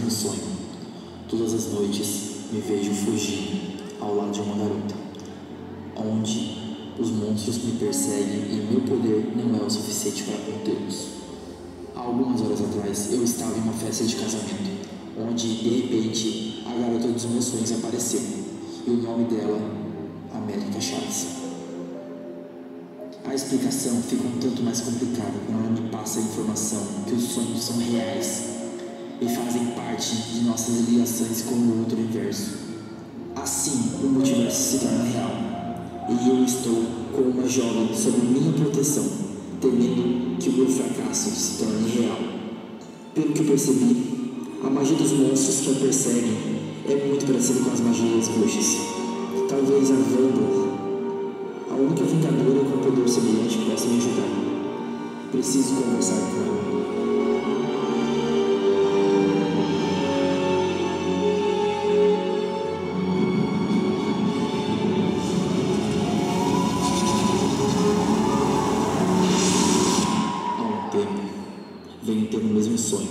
mesmo sonho. Todas as noites me vejo fugindo ao lado de uma garota, onde os monstros me perseguem e meu poder não é o suficiente para contê-los. Há algumas horas atrás eu estava em uma festa de casamento, onde de repente a garota dos meus sonhos apareceu, e o nome dela, América Chaves. A explicação fica um tanto mais complicada quando ela me passa a informação que os sonhos são reais e fazem parte de nossas ligações com o outro universo. Assim, o multiverso se torna real, e eu estou com uma jovem sob minha proteção, temendo que o meu fracasso se torne real. Pelo que percebi, a magia dos monstros que a perseguem é muito parecida com as magias bruxas. Talvez a Wanda, a única vingadora com poder semelhante, possa me ajudar. Preciso conversar com ela. Há um tempo, venho tendo o mesmo sonho.